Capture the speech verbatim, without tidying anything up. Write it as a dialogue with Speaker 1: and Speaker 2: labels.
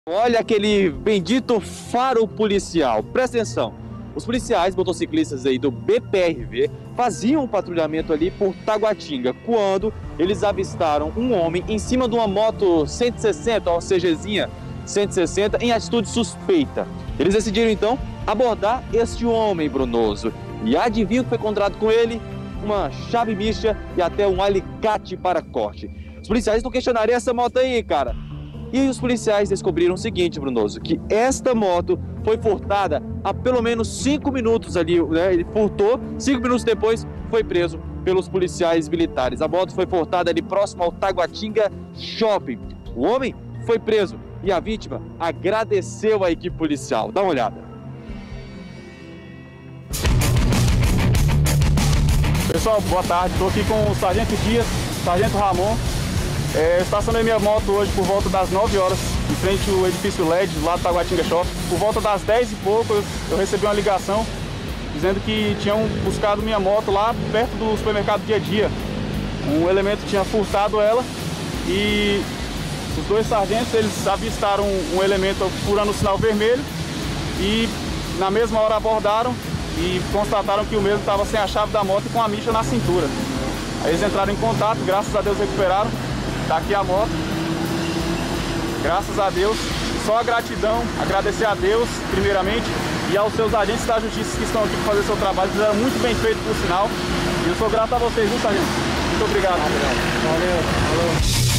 Speaker 1: Olha aquele bendito faro policial. Presta atenção. Os policiais motociclistas aí do B P R V faziam um patrulhamento ali por Taguatinga, quando eles avistaram um homem em cima de uma moto cento e sessenta, uma CGzinha cento e sessenta, em atitude suspeita. Eles decidiram então abordar este homem, Brunoso. E adivinha o que foi encontrado com ele? Uma chave micha e até um alicate para corte. Os policiais não questionaram essa moto aí, cara. E os policiais descobriram o seguinte, Brunoso, que esta moto foi furtada há pelo menos cinco minutos ali, né? Ele furtou, cinco minutos depois foi preso pelos policiais militares. A moto foi furtada ali próximo ao Taguatinga Shopping. O homem foi preso e a vítima agradeceu a equipe policial. Dá uma olhada.
Speaker 2: Pessoal, boa tarde. Estou aqui com o Sargento Dias, Sargento Ramon. É, estacionei minha moto hoje por volta das nove horas, em frente ao edifício L E D, lá do Taguatinga Shopping. Por volta das dez e pouco, eu, eu recebi uma ligação dizendo que tinham buscado minha moto lá perto do supermercado Dia a Dia. Um elemento tinha furtado ela e os dois sargentos, eles avistaram um elemento furando o sinal vermelho e na mesma hora abordaram e constataram que o mesmo estava sem a chave da moto e com a micha na cintura. Aí eles entraram em contato, graças a Deus recuperaram. Tá aqui a moto, graças a Deus, só a gratidão, agradecer a Deus primeiramente e aos seus agentes da justiça que estão aqui para fazer seu trabalho, fizeram muito bem feito por sinal, e eu sou grato a vocês, viu, sargento? Muito obrigado.
Speaker 1: Valeu, valeu.